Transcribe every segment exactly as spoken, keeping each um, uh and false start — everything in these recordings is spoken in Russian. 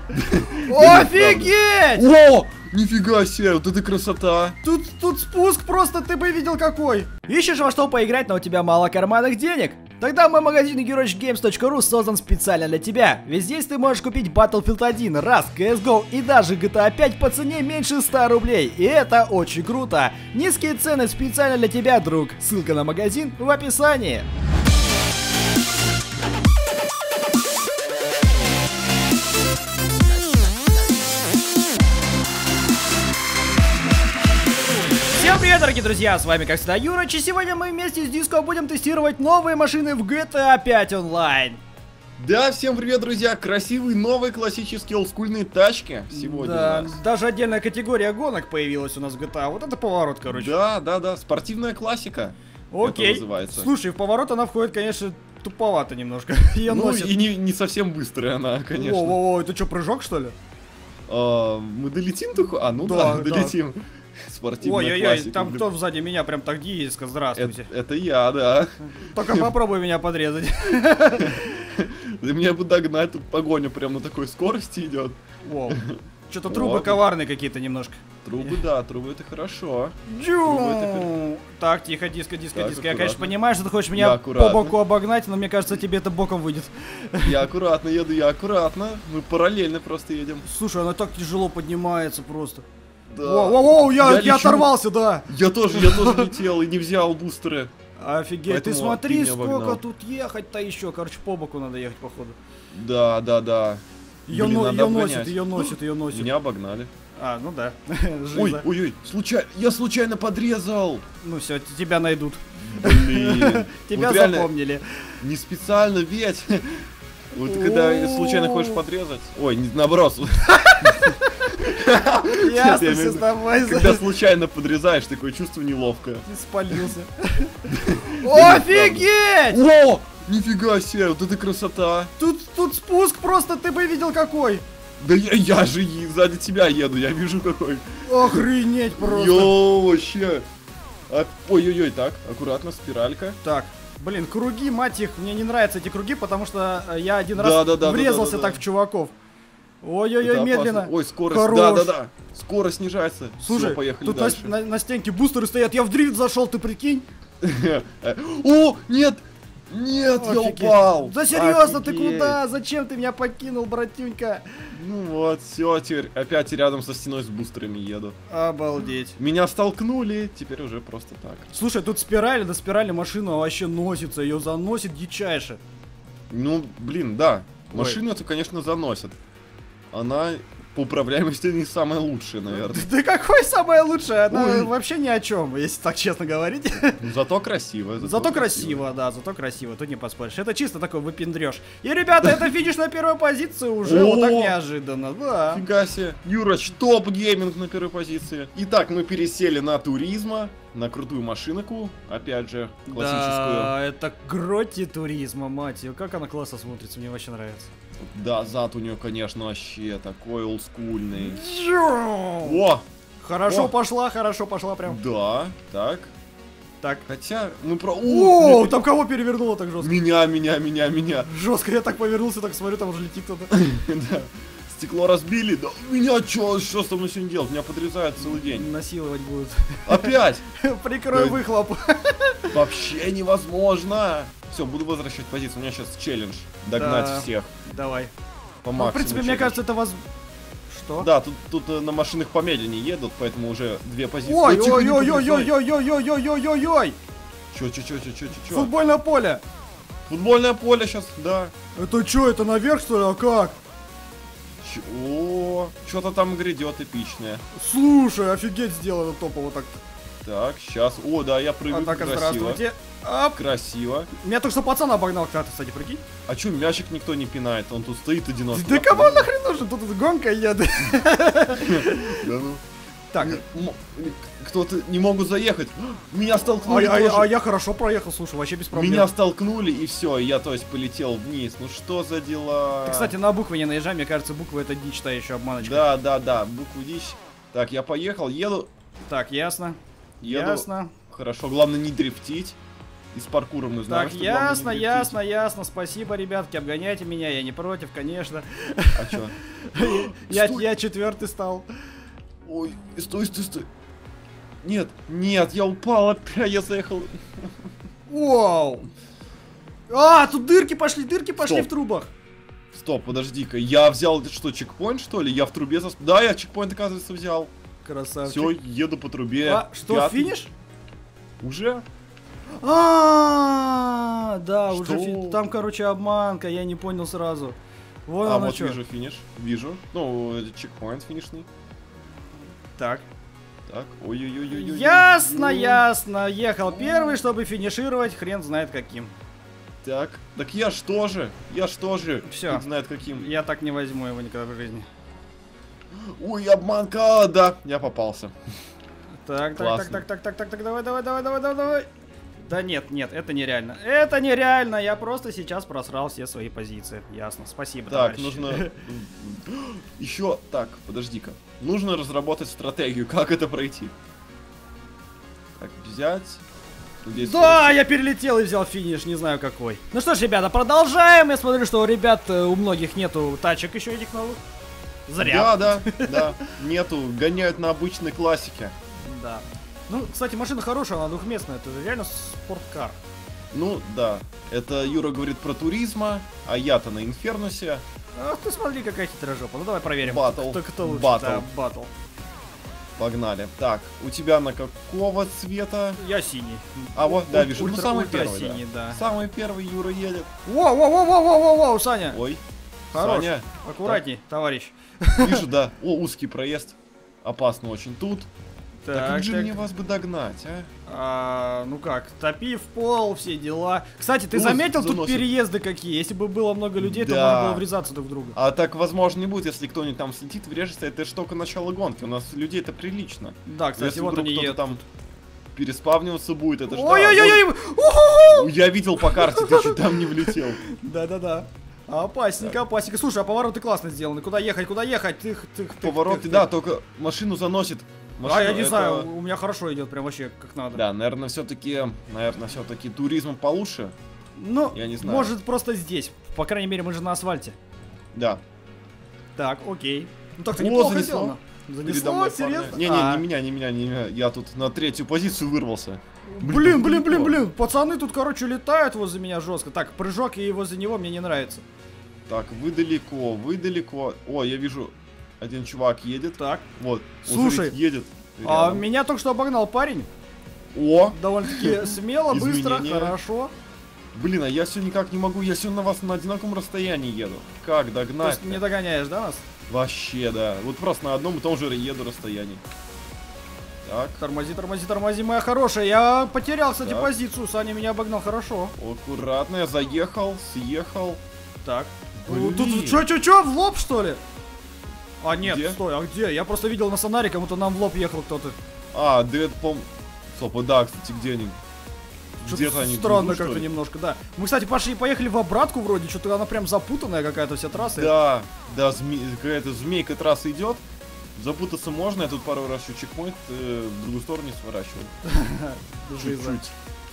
Офигеть! О, нифига себе, вот это красота. Тут, тут спуск просто, ты бы видел какой. Ищешь во что поиграть, но у тебя мало карманных денег? Тогда мой магазин героич геймс точка ру создан специально для тебя. Ведь здесь ты можешь купить Battlefield один, Rust, си эс го и даже джи ти эй пять по цене меньше ста рублей. И это очень круто. Низкие цены специально для тебя, друг. Ссылка на магазин в описании. Всем привет, дорогие друзья, с вами как всегда Юрыч, и сегодня мы вместе с Диско будем тестировать новые машины в джи ти эй пять онлайн. Да, всем привет, друзья, красивые новые классические олдскульные тачки сегодня Да, у нас. даже отдельная категория гонок появилась у нас в джи ти эй, вот это поворот, короче. Да, да, да, спортивная классика. Окей, это называется. Слушай, в поворот она входит, конечно, туповато немножко, ее Ну носит. и не, не совсем быстрая она, конечно. О-о-о, это что, прыжок, что ли? А, мы долетим только? А, ну Да, да, да. долетим. Спортивная Ой-ой-ой, классика. там блин. кто сзади меня, прям так дизко, здравствуйте. Это, это я, да. Только попробуй меня подрезать. Для меня бы догнать, тут погоня прям на такой скорости идет. Воу. Что-то трубы Ладно. коварные какие-то немножко. Трубы, да, трубы это хорошо. Джу! Так, тихо, диско, диско, Так, диско. Я, конечно, аккуратно. понимаю, что ты хочешь Я меня по аккуратно. боку обогнать, но мне кажется, тебе это боком выйдет. Я аккуратно еду, я аккуратно. Мы параллельно просто едем. Слушай, она так тяжело поднимается просто. Да. Воу-воу-воу, я, Я я, лечу. оторвался, да. Я тоже, я тоже летел и не взял бустеры. Офигеть, Поэтому ты смотри, ты меня сколько обогнал. тут ехать-то еще. Короче, по боку надо ехать, походу. Да, да, да. Ее, Блин, но- надо ее обгонять. носит, ее носит, ее носит. Меня обогнали. А, ну да. Ой, Жиза. ой, ой, случайно, я случайно подрезал. Ну все, тебя найдут. Блин. Тебя Вот реально, запомнили. не специально, ведь. Вот когда случайно хочешь подрезать. Ой, не, наоборот. Ясно, Я все имею с в виду, тобой. Когда случайно подрезаешь, такое чувство неловкое. Ты спалился. Офигеть! О, нифига себе, вот это красота. Тут, тут спуск просто, ты бы видел какой. Да я, я же и сзади тебя еду, я вижу какой. Охренеть просто. Йоу, вообще. А, ой-ой-ой, так, аккуратно, спиралька. Так, блин, круги, мать их, мне не нравятся эти круги, потому что э, я один Да, раз да, да, да, врезался да, да, так да. в чуваков. Это Ой-ой-ой, опасно. медленно. Ой, скорость, Хорош. да-да-да. Скорость снижается. Слушай, Всё, поехали тут на, дальше. на- на стенке бустеры стоят, я в дрифт зашел, ты прикинь? О, нет! Нет, я Офигеть. упал! Да серьезно, ты Офигеть. куда? Зачем ты меня покинул, братюнька? Ну вот, все, теперь опять рядом со стеной с бустерами еду. Обалдеть. Меня столкнули, теперь уже просто так. Слушай, тут спираль, на спирали машина вообще носится, ее заносит дичайше. Ну, блин, да. Ой. Машину эту, конечно, заносят. Она по управляемости не самая лучшая, наверное. Да какой самая лучшая? Она Ой. вообще ни о чем, если так честно говорить. Ну, зато красиво. Зато красиво, да, зато красиво, тут не поспоришь. Это чисто такой выпендрёж. И, ребята, это финиш на первой позиции уже, вот так О! неожиданно, да. Фига себе. Юрач, топ гейминг на первой позиции. Итак, мы пересели на туризма, на крутую машинку, опять же, классическую. Да, это Гроти туризма, мать её, как она классно смотрится, мне вообще нравится. Да, зад у нее, конечно, вообще такой олдскульный. О! О, Хорошо О! пошла, хорошо пошла прям. да, так. Так. Хотя, мы про... О, О, там кого перевернуло так жестко? меня, меня, меня, меня. Жестко, я так повернулся, так смотрю, там уже летит кто-то. Да. Стекло разбили. Да меня чё, что со мной сегодня делать? Меня подрезают целый день. Насиловать будут. Опять! Прикрой Да. выхлоп. Вообще невозможно. Все, буду возвращать позицию. У меня сейчас челлендж. Догнать Да. всех. Давай. По Ну, в максимуму. принципе, мне челлендж. кажется, это воз... Что? Да, тут, тут э, на машинах помедленнее едут, поэтому уже две позиции. Ой, Ой, тихо, ой, не ой, ой, подрезай. ой, ой, ой, ой, ой, ой, ой. Чё, чё, чё, чё, чё, чё, чё? Футбольное поле. Футбольное поле сейчас, да. Это что, это наверх, что ли? А как? Чё, о, что-то там грядет эпичное. Слушай, офигеть сделано топово так. Так, сейчас. О, да, я прыгаю. Атака, Красиво. здравствуйте. Оп. Красиво. Меня только что пацан обогнал когда-то, кстати, прикинь. А чё, мячик никто не пинает? Он тут стоит одиночка. Да кому он нахрен нужен? Тут гонка едет. Да ну. Так, М- м- Кто-то не могут заехать. Меня а, столкнули. я- тоже. а я хорошо проехал, слушай, вообще без проблем. Меня столкнули и все, я то есть полетел вниз. Ну что за дела? Ты, кстати, на буквы не наезжай, мне кажется, буквы это дичь, та еще обманочка. Да, да, да, букву дичь. Так, я поехал, еду. Так, ясно. Еду. Ясно. Хорошо, главное не дрифтить. из паркура мы знаем, Так, что ясно, главное не ясно, ясно. Спасибо, ребятки, обгоняйте меня, я не против, конечно. А чё? Я, Стой. я четвертый стал. Ой, стой, стой, стой. Нет, нет, я упал опять, я заехал. Вау! А, тут дырки пошли, дырки пошли Стоп. в трубах. Стоп, подожди-ка, я взял что, чекпоинт, что ли? Я в трубе зас... Да, я чекпоинт, оказывается, взял. Красавчик. Все, еду по трубе. А, что, Пятый. финиш? Уже? А, да, Что? уже фи- там, короче, обманка, я не понял сразу. Вон А оно вот чё. вижу финиш, вижу. Ну, чекпоинт финишный. Так. Так, ой-ой-ой-ой-ой. Ясно, ясно. Ехал первый, чтобы финишировать, хрен знает каким. Так, так я ж тоже, я ж тоже. Всё. Фиг знает каким. Я так не возьму его никогда в жизни. Ой, обманка, да, я попался. Так, так, Классно. так, так, так, так, так, так, давай, давай, давай, давай, давай, давай. Да нет, нет, это нереально. Это нереально, я просто сейчас просрал все свои позиции. Ясно, спасибо, Так, товарищ. нужно... Еще, так, подожди-ка. Нужно разработать стратегию, как это пройти. Так, взять... Здесь Да, я перелетел и взял финиш, не знаю какой. Ну что ж, ребята, продолжаем. Я смотрю, что у ребят, э, у многих нету тачек еще этих новых. Зря. Да, да, да. Нету, гоняют на обычной классике. Да. Ну, кстати, машина хорошая, она двухместная, это реально спорткар. Ну, да. Это Юра говорит про туризма, а я-то на Инфернусе. Ах ты смотри, какая хитрая жопа. Ну давай проверим. Батл. Кто, кто лучше. Батл. Да, батл. Погнали. Так, у тебя на какого цвета? Я синий. А вот, да, Уль- вижу. Ну, ультра- самый ультра первый, синий, да. Самый первый Юра едет. Воу, воу, воу, воу, воу, воу, воу, Саня. Ой, Хорош. Саня. Аккуратней, товарищ. Вижу, да. О, узкий проезд. Опасно очень тут. Так, Так, как же так. мне вас бы догнать, а? А, ну как, топи в пол, все дела. Кстати, ты Ну, заметил тут заносит. переезды какие? Если бы было много людей, то Да. можно было врезаться друг в друга. А так, возможно, не будет, если кто-нибудь там слетит, врежется. Это ж только начало гонки. У нас людей это прилично. Да, кстати, Если вот вдруг они кто-то едут. там переспавниваться будет, это ж да. Ой-ой-ой! Вот, я видел по карте, ты чуть там не влетел. Да-да-да. Опасненько, опасненько. Слушай, а повороты классно сделаны. Куда ехать, куда ехать? Тых, тых, тых, Повороты, тых, да, тых. только машину заносит. А, Машину я не это- знаю, у меня хорошо идет, прям вообще как надо. Да, наверное, все-таки, наверное, все-таки туризм получше. Ну, Я не знаю. может просто здесь. По крайней мере, мы же на асфальте. Да. Так, окей. Ну так-то О, неплохо занесло. сделано. Передо Занесло, мной серьезно? парня. Не-не, А. не меня, не меня, не меня. Я тут на третью позицию вырвался. Блин, блин, блин, далеко. блин. Пацаны тут, короче, летают возле меня жестко. Так, прыжок и возле него мне не нравится. Так, вы далеко, вы далеко. О, я вижу, один чувак едет. Так. Вот. Вот, Слушай, смотрите, едет. А рядом. меня только что обогнал парень. О, Довольно-таки смело, быстро, Изменения. хорошо. блин, а я все никак не могу. Я все на вас на одинаковом расстоянии еду. Как То догнать? есть не догоняешь, да, нас? Вообще, да. Вот просто на одном и том же еду расстоянии. Так, Тормози, тормози, тормози, моя хорошая. Я потерял, кстати, Так. позицию. Саня меня обогнал хорошо. аккуратно, я заехал, съехал. Так. Блин. Тут чё, чё, чё, в лоб, что ли? А, нет, Где? стой, а где? Я просто видел на сонаре, кому-то нам в лоб ехал кто-то. А, да это, по Стоп, да, кстати, где они? Где-то Что-то они странно внизу, что как-то ли? немножко, да. Мы, кстати, пошли, поехали в обратку вроде, что-то она прям запутанная какая-то вся трасса. Да, да, зме... какая-то змейка трасса идет. Запутаться можно, я тут пару раз еще чекпоинт э, в другую сторону не сворачивал. Жиза. Чуть-чуть.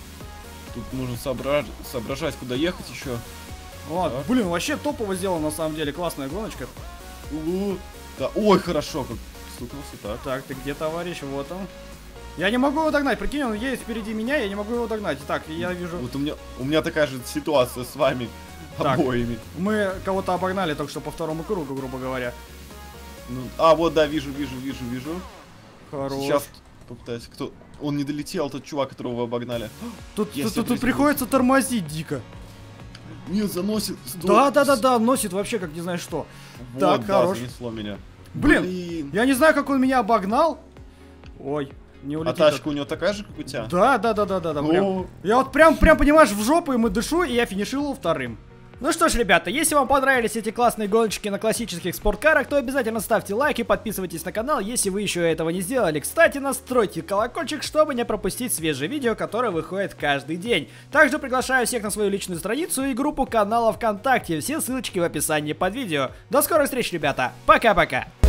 Тут нужно соображ... соображать, куда ехать еще. Вот, Так. блин, вообще топово сделано на самом деле, классная гоночка. У, да, ой, хорошо, как стукнулся, так. Так, ты где, товарищ? Вот он. Я не могу его догнать, прикинь, он едет впереди меня, я не могу его догнать. Так, я вижу, Вот у меня, у меня такая же ситуация с вами Так. обоими. мы кого-то обогнали только что по второму кругу, грубо говоря. Ну, а, вот, да, вижу, вижу, вижу, вижу. Хорош. Сейчас попытаюсь. Кто? Он не долетел, тот чувак, которого вы обогнали. Тут, Я тут, себя тут, тут приземлился. приходится тормозить дико. Нет, заносит. Стой. Да, да, да, да, носит вообще как не знаю что. Вот, Так, да, хорош. занесло меня. Блин, Блин. я не знаю, как он меня обогнал. Ой, не А улетит. тачка у него такая же, как у тебя? Да, да, да, да, да, да. Прям. О, Я вот прям, прям, понимаешь, в жопу ему дышу, и я финишировал вторым. Ну что ж, ребята, если вам понравились эти классные гоночки на классических спорткарах, то обязательно ставьте лайк и подписывайтесь на канал, если вы еще этого не сделали. Кстати, настройте колокольчик, чтобы не пропустить свежие видео, которые выходят каждый день. Также приглашаю всех на свою личную страницу и группу канала ВКонтакте. Все ссылочки в описании под видео. До скорой встречи, ребята. Пока-пока.